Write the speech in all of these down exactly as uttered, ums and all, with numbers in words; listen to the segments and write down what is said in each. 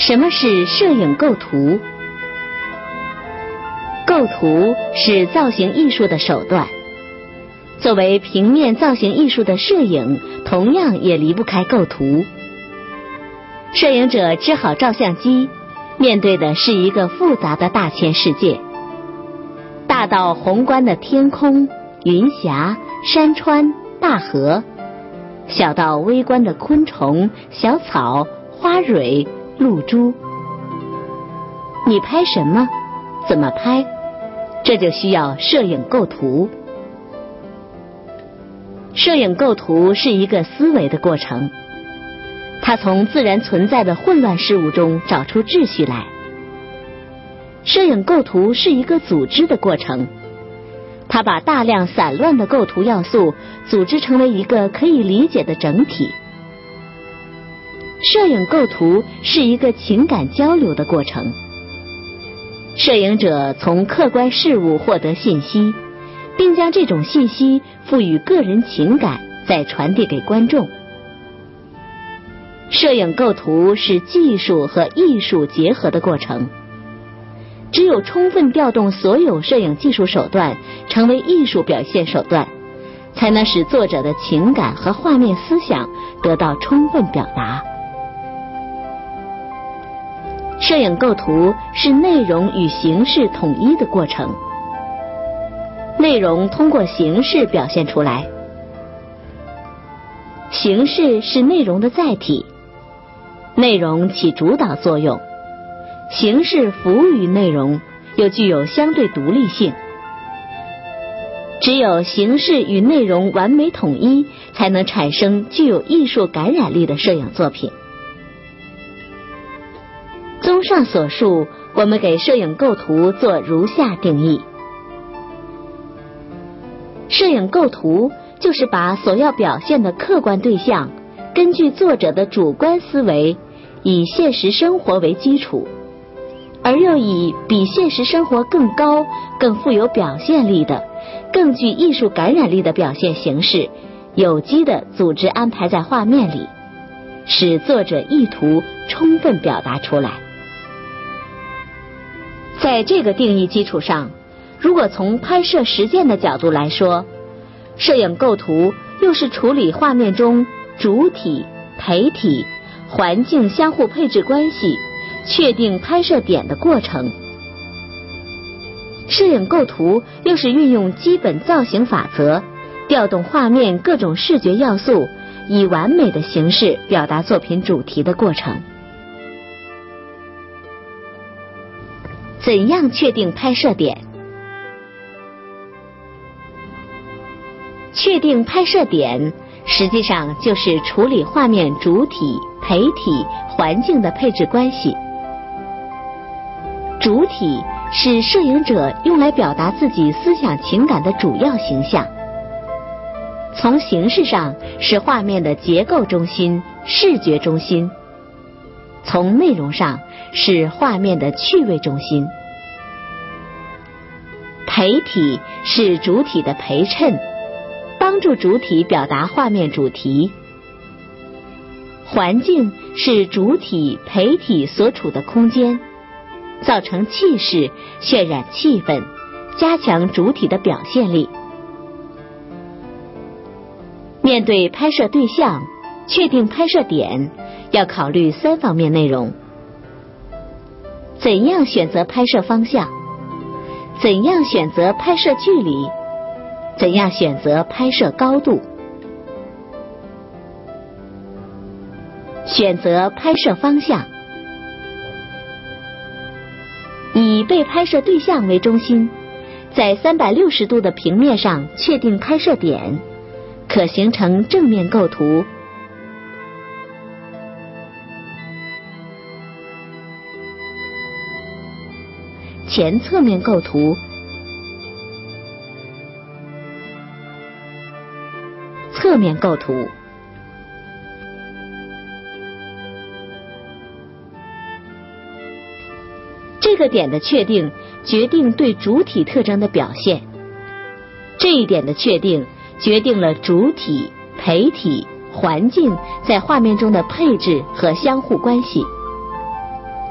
什么是摄影构图？构图是造型艺术的手段。作为平面造型艺术的摄影，同样也离不开构图。摄影者支好照相机，面对的是一个复杂的大千世界，大到宏观的天空、云霞、山川、大河，小到微观的昆虫、小草、花蕊、露珠。你拍什么？怎么拍？这就需要摄影构图。摄影构图是一个思维的过程，它从自然存在的混乱事物中找出秩序来。摄影构图是一个组织的过程，它把大量散乱的构图要素组织成为一个可以理解的整体。摄影构图是一个情感交流的过程，摄影者从客观事物获得信息，并将这种信息赋予个人情感，再传递给观众。摄影构图是技术和艺术结合的过程，只有充分调动所有摄影技术手段，成为艺术表现手段，才能使作者的情感和画面思想得到充分表达。摄影构图是内容与形式统一的过程，内容通过形式表现出来，形式是内容的载体，内容起主导作用，形式服务于内容，又具有相对独立性。只有形式与内容完美统一，才能产生具有艺术感染力的摄影作品。综上所述，我们给摄影构图做如下定义：摄影构图就是把所要表现的客观对象，根据作者的主观思维，以现实生活为基础，而又以比现实生活更高、更富有表现力的、更具艺术感染力的表现形式，有机地组织安排在画面里，使作者意图充分表达出来。在这个定义基础上，如果从拍摄实践的角度来说，摄影构图又是处理画面中主体、陪体、环境相互配置关系，确定拍摄点的过程。摄影构图又是运用基本造型法则，调动画面各种视觉要素，以完美的形式表达作品主题的过程。怎样确定拍摄点？确定拍摄点，实际上就是处理画面主体、陪体、环境的配置关系。主体是摄影者用来表达自己思想情感的主要形象，从形式上是画面的结构中心、视觉中心，从内容上是画面的趣味中心。陪体是主体的陪衬，帮助主体表达画面主题。环境是主体、陪体所处的空间，造成气势，渲染气氛，加强主体的表现力。面对拍摄对象，确定拍摄点，要考虑三方面内容：怎样选择拍摄方向？怎样选择拍摄距离？怎样选择拍摄高度？选择拍摄方向，以被拍摄对象为中心，在三百六十度的平面上确定拍摄点，可形成正面构图。前侧面构图，侧面构图。这个点的确定决定对主体特征的表现，这一点的确定决定了主体、陪体、环境在画面中的配置和相互关系。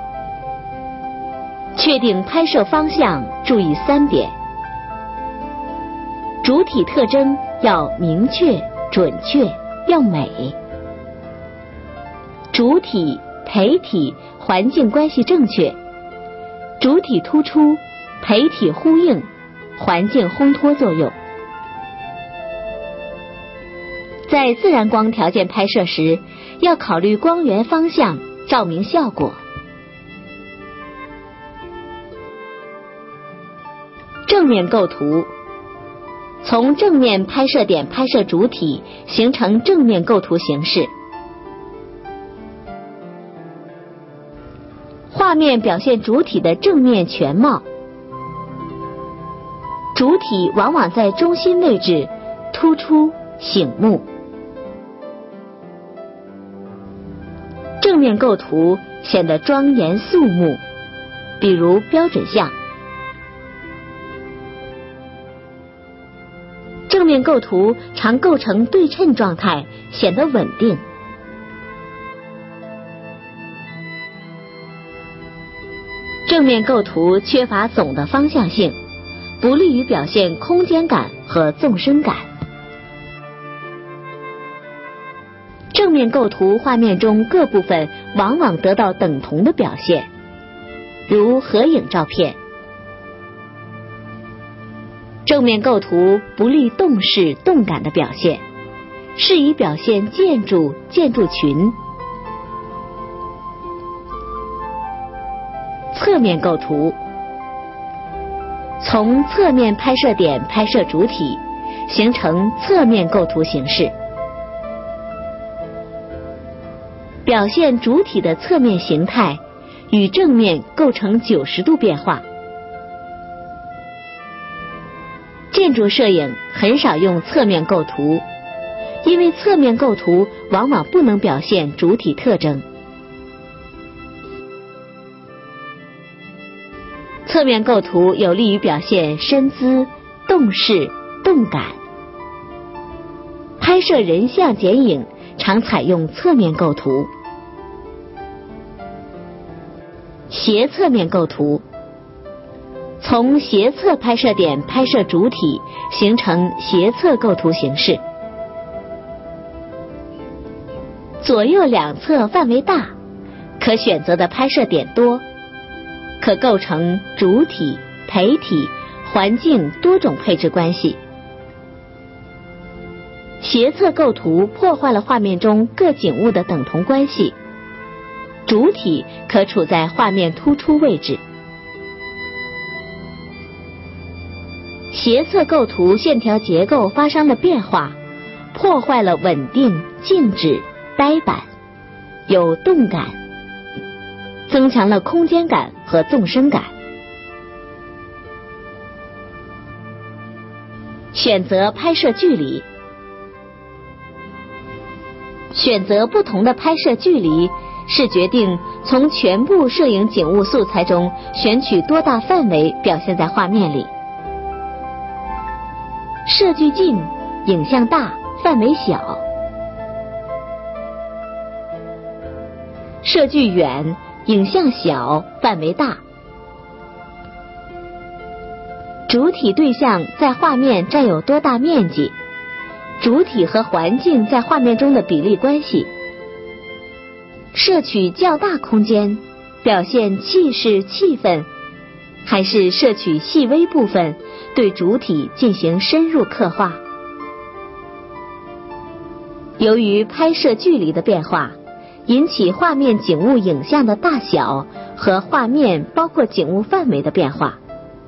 确定拍摄方向注意三点：主体特征要明确、准确，要美；主体、陪体、环境关系正确，主体突出，陪体呼应，环境烘托作用。在自然光条件拍摄时，要考虑光源方向、照明效果。正面构图，从正面拍摄点拍摄主体，形成正面构图形式。画面表现主体的正面全貌，主体往往在中心位置，突出醒目。正面构图显得庄严肃穆，比如标准像。正面构图常构成对称状态，显得稳定。正面构图缺乏总的方向性，不利于表现空间感和纵深感。正面构图画面中各部分往往得到等同的表现，如合影照片。正面构图不利动势动感的表现，适宜表现建筑、建筑群。侧面构图，从侧面拍摄点拍摄主体，形成侧面构图形式，表现主体的侧面形态与正面构成九十度变化。建筑摄影很少用侧面构图，因为侧面构图往往不能表现主体特征。侧面构图有利于表现身姿、动势、动感。拍摄人像剪影常采用侧面构图。斜侧面构图，从斜侧拍摄点拍摄主体，形成斜侧构图形式。左右两侧范围大，可选择的拍摄点多，可构成主体、陪体、环境多种配置关系。斜侧构图破坏了画面中各景物的等同关系，主体可处在画面突出位置。斜侧构图线条结构发生了变化，破坏了稳定、静止、呆板，有动感，增强了空间感和纵深感。选择拍摄距离，选择不同的拍摄距离，是决定从全部摄影景物素材中选取多大范围表现在画面里。摄距近，影像大，范围小；摄距远，影像小，范围大。主体对象在画面占有多大面积，主体和环境在画面中的比例关系。摄取较大空间，表现气势气氛，还是摄取细微部分，对主体进行深入刻画。由于拍摄距离的变化，引起画面景物影像的大小和画面包括景物范围的变化。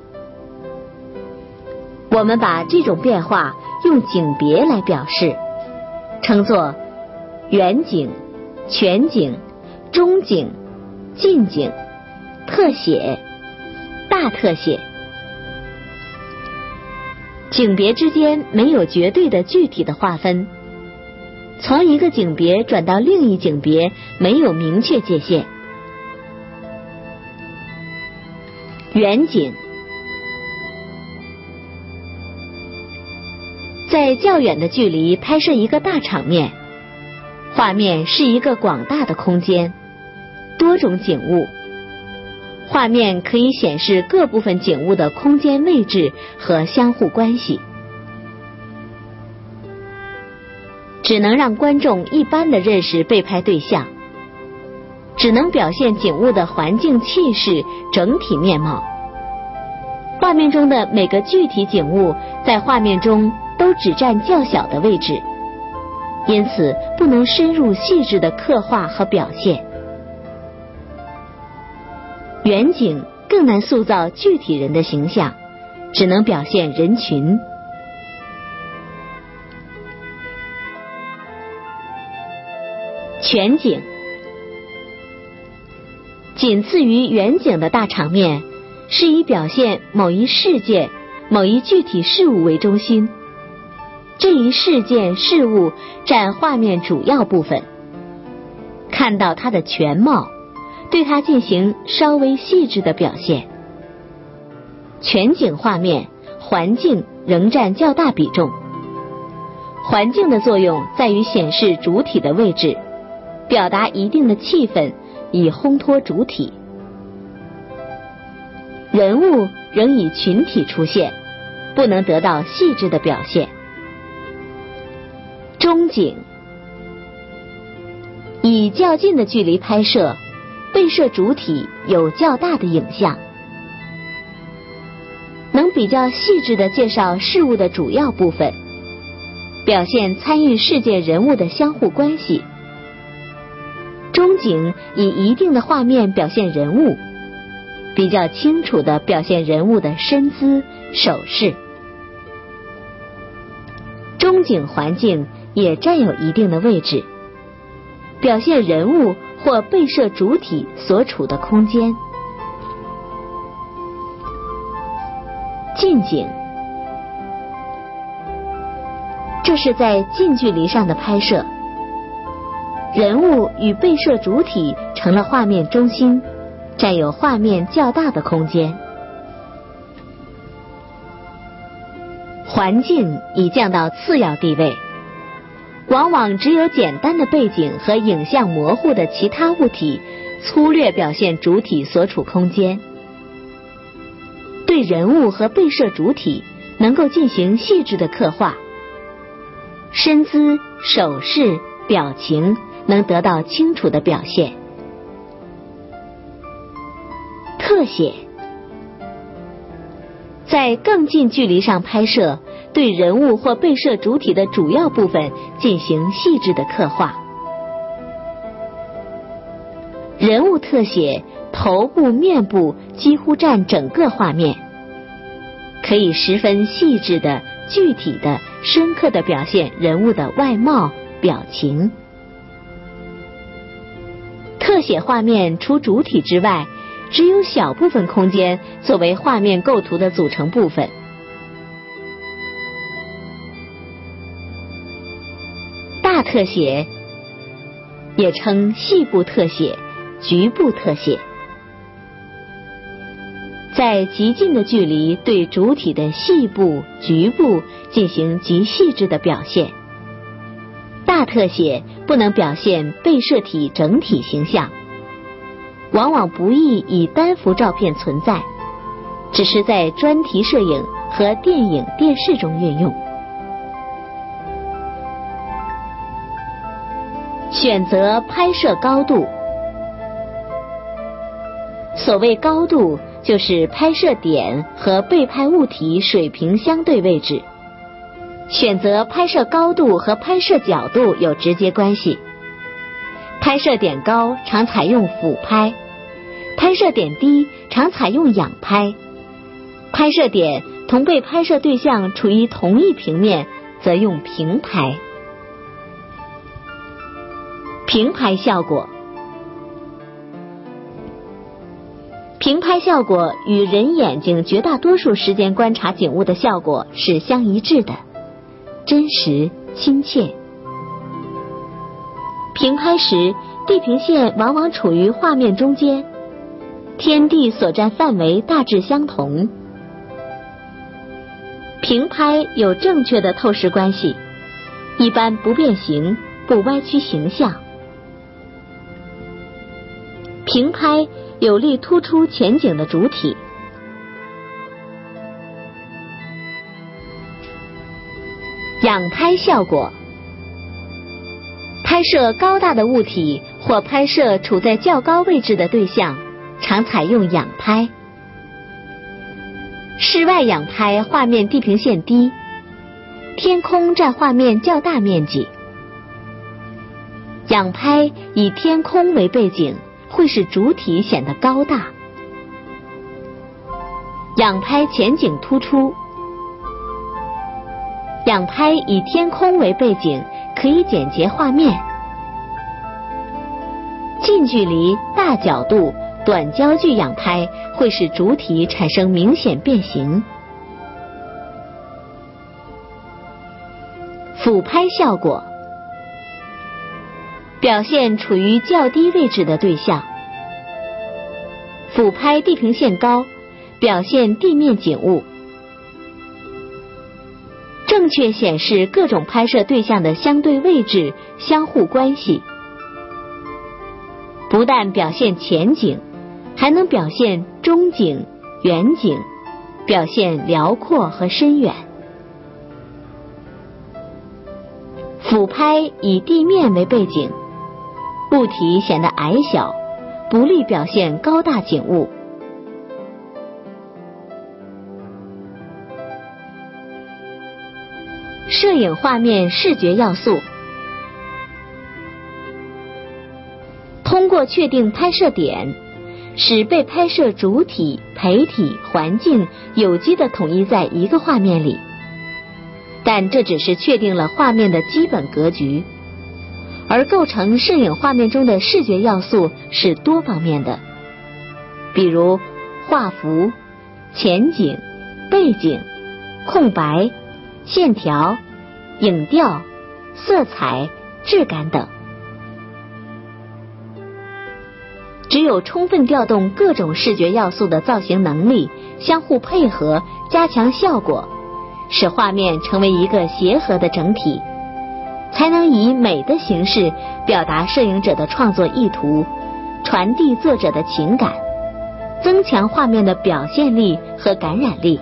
我们把这种变化用景别来表示，称作远景、全景、中景、近景、特写、大特写。景别之间没有绝对的具体的划分，从一个景别转到另一景别没有明确界限。远景，在较远的距离拍摄一个大场面，画面是一个广大的空间，多种景物， 画面可以显示各部分景物的空间位置和相互关系，只能让观众一般地认识被拍对象，只能表现景物的环境气势整体面貌。画面中的每个具体景物在画面中都只占较小的位置，因此不能深入细致的刻画和表现。远景更难塑造具体人的形象，只能表现人群。全景仅次于远景的大场面，是以表现某一事件、某一具体事物为中心，这一事件事物占画面主要部分，看到它的全貌，对它进行稍微细致的表现。全景画面，环境仍占较大比重。环境的作用在于显示主体的位置，表达一定的气氛，以烘托主体。人物仍以群体出现，不能得到细致的表现。中景以较近的距离拍摄，被摄主体有较大的影像，能比较细致地介绍事物的主要部分，表现参与事件人物的相互关系。中景以一定的画面表现人物，比较清楚地表现人物的身姿手势。中景环境也占有一定的位置，表现人物或被摄主体所处的空间。近景，这是在近距离上的拍摄，人物与被摄主体成了画面中心，占有画面较大的空间。环境已降到次要地位，往往只有简单的背景和影像模糊的其他物体，粗略表现主体所处空间。对人物和被摄主体能够进行细致的刻画，身姿、手势、表情能得到清楚的表现。特写在更近距离上拍摄，对人物或被摄主体的主要部分进行细致的刻画。人物特写，头部、面部几乎占整个画面，可以十分细致的、具体的、深刻的表现人物的外貌、表情。特写画面除主体之外，只有小部分空间作为画面构图的组成部分。大特写也称细部特写、局部特写，在极近的距离对主体的细部、局部进行极细致的表现。大特写不能表现被摄体整体形象，往往不易以单幅照片存在，只是在专题摄影和电影、电视中运用。选择拍摄高度，所谓高度，就是拍摄点和被拍物体水平相对位置。选择拍摄高度和拍摄角度有直接关系。拍摄点高常采用俯拍，拍摄点低常采用仰拍。拍摄点同被拍摄对象处于同一平面，则用平拍。平拍效果，平拍效果与人眼睛绝大多数时间观察景物的效果是相一致的，真实亲切。平拍时，地平线往往处于画面中间，天地所占范围大致相同。平拍有正确的透视关系，一般不变形，不歪曲形象。 平拍有力突出前景的主体。仰拍效果，拍摄高大的物体或拍摄处在较高位置的对象，常采用仰拍。室外仰拍画面地平线低，天空占画面较大面积。仰拍以天空为背景，会使主体显得高大。仰拍前景突出，仰拍以天空为背景，可以简洁画面。近距离、大角度、短焦距仰拍会使主体产生明显变形。俯拍效果，表现处于较低位置的对象。俯拍地平线高，表现地面景物。正确显示各种拍摄对象的相对位置、相互关系。不但表现前景，还能表现中景、远景，表现辽阔和深远。俯拍以地面为背景，物体显得矮小，不利表现高大景物。摄影画面视觉要素，通过确定拍摄点，使被拍摄主体、陪体、环境有机地统一在一个画面里。但这只是确定了画面的基本格局，而构成摄影画面中的视觉要素是多方面的，比如画幅、前景、背景、空白、线条、影调、色彩、质感等。只有充分调动各种视觉要素的造型能力，相互配合，加强效果，使画面成为一个协和的整体，才能以美的形式表达摄影者的创作意图，传递作者的情感，增强画面的表现力和感染力。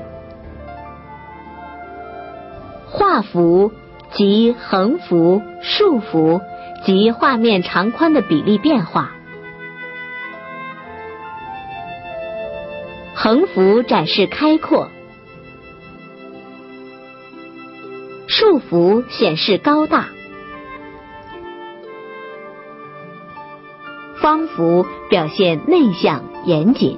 画幅即横幅、竖幅及画面长宽的比例变化。横幅展示开阔，竖幅显示高大，方幅表现内向严谨。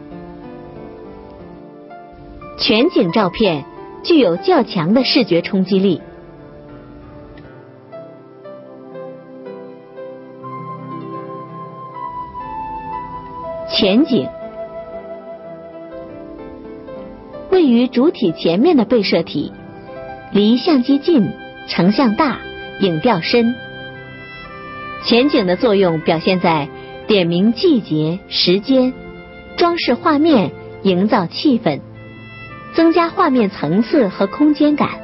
全景照片具有较强的视觉冲击力。前景，位于主体前面的被摄体，离相机近，成像大，影调深。前景的作用表现在点明季节、时间，装饰画面，营造气氛，增加画面层次和空间感。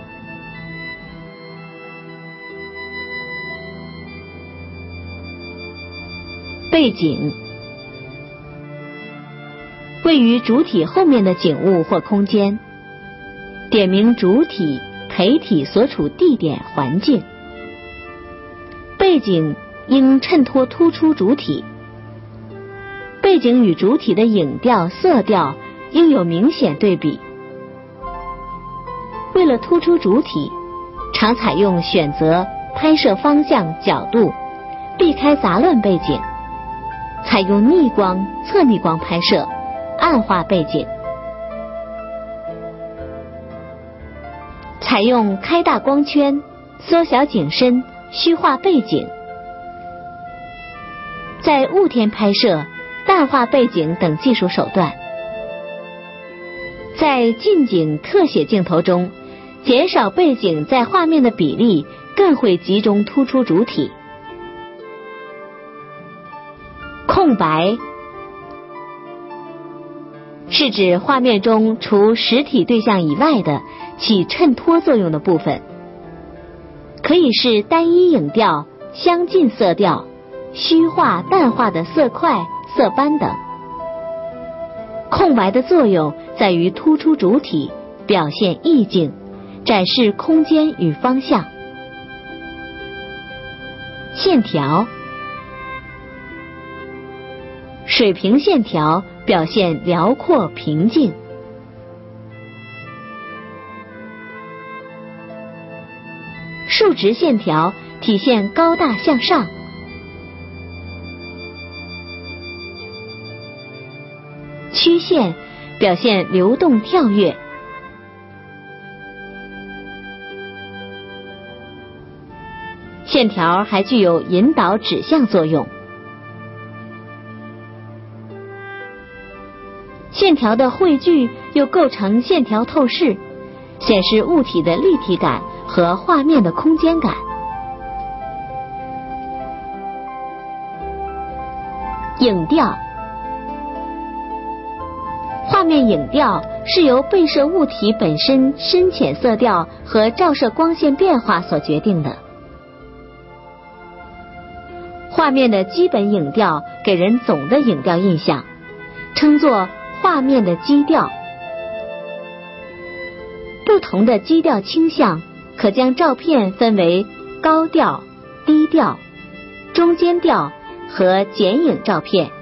背景，位于主体后面的景物或空间，点明主体、陪体所处地点、环境。背景应衬托突出主体，背景与主体的影调、色调应有明显对比。为了突出主体，常采用选择拍摄方向、角度，避开杂乱背景，采用逆光、侧逆光拍摄，暗化背景，采用开大光圈、缩小景深、虚化背景。在雾天拍摄、淡化背景等技术手段。在近景特写镜头中，减少背景在画面的比例，更会集中突出主体。空白是指画面中除实体对象以外的起衬托作用的部分，可以是单一影调、相近色调、虚化淡化的色块、 色斑等。空白的作用在于突出主体，表现意境，展示空间与方向。线条，水平线条表现辽阔平静。竖直线条体现高大向上。曲线表现流动跳跃。线条还具有引导指向作用。线条的汇聚又构成线条透视，显示物体的立体感和画面的空间感。影调，画面影调是由被摄物体本身深浅色调和照射光线变化所决定的。画面的基本影调给人总的影调印象，称作画面的基调。不同的基调倾向可将照片分为高调、低调、中间调和剪影照片。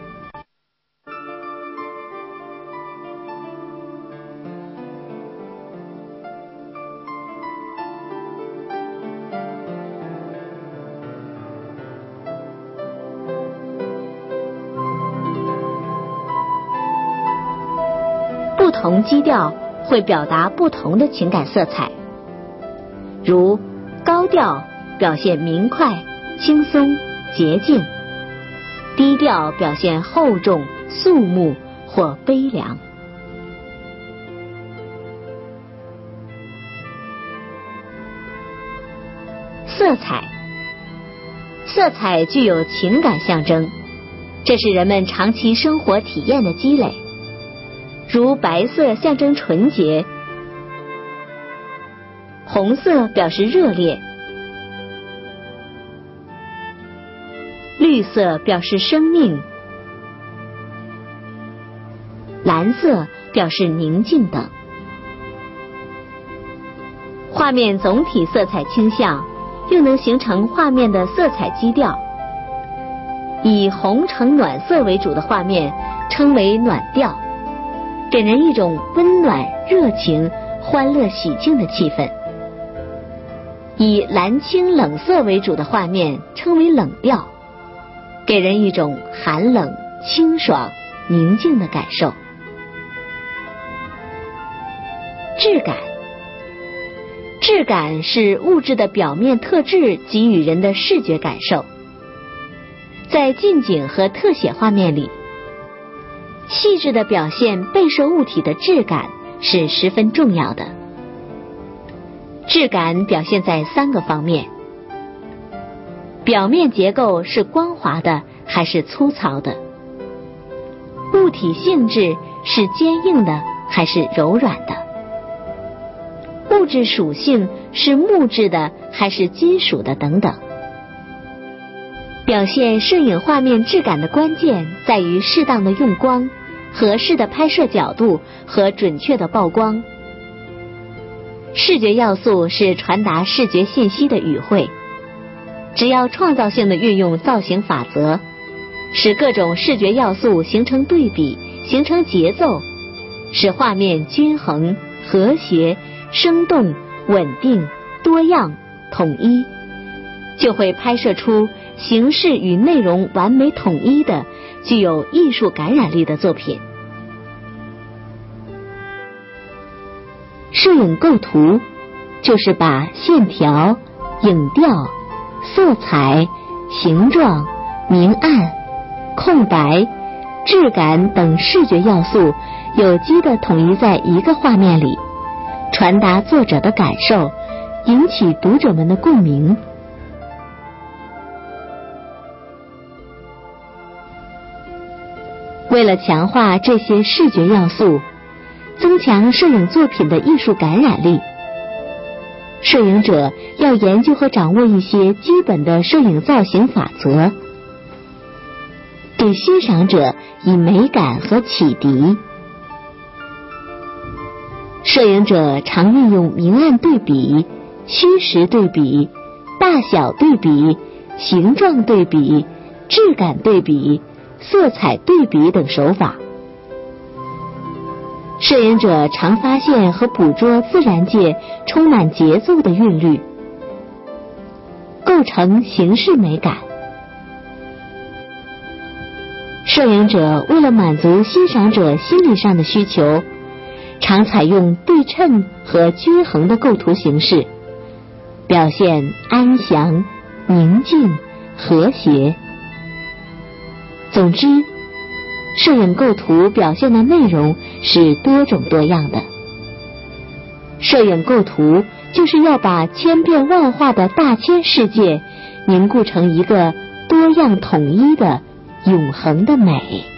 不同基调会表达不同的情感色彩，如高调表现明快、轻松、洁净，低调表现厚重、肃穆或悲凉。色彩，色彩具有情感象征，这是人们长期生活体验的积累。如白色象征纯洁，红色表示热烈，绿色表示生命，蓝色表示宁静等。画面总体色彩倾向又能形成画面的色彩基调。以红橙暖色为主的画面称为暖调，给人一种温暖、热情、欢乐、喜庆的气氛。以蓝青冷色为主的画面称为冷调，给人一种寒冷、清爽、宁静的感受。质感，质感是物质的表面特质给予人的视觉感受。在近景和特写画面里，细致地表现被摄物体的质感是十分重要的。质感表现在三个方面：表面结构是光滑的还是粗糙的？物体性质是坚硬的还是柔软的？物质属性是木质的还是金属的？等等。表现摄影画面质感的关键在于适当的用光、合适的拍摄角度和准确的曝光。视觉要素是传达视觉信息的语汇，只要创造性的运用造型法则，使各种视觉要素形成对比，形成节奏，使画面均衡、和谐、生动、稳定、多样、统一，就会拍摄出形式与内容完美统一的具有艺术感染力的作品。摄影构图就是把线条、影调、色彩、形状、明暗、空白、质感等视觉要素有机地统一在一个画面里，传达作者的感受，引起读者们的共鸣。为了强化这些视觉要素，增强摄影作品的艺术感染力，摄影者要研究和掌握一些基本的摄影造型法则。 对欣赏者以美感和启迪。摄影者常运用明暗对比、虚实对比、大小对比、形状对比、质感对比、色彩对比等手法。摄影者常发现和捕捉自然界充满节奏的韵律，构成形式美感。摄影者为了满足欣赏者心理上的需求，常采用对称和均衡的构图形式，表现安详、宁静、和谐。总之，摄影构图表现的内容是多种多样的。摄影构图就是要把千变万化的大千世界凝固成一个多样统一的永恒的美。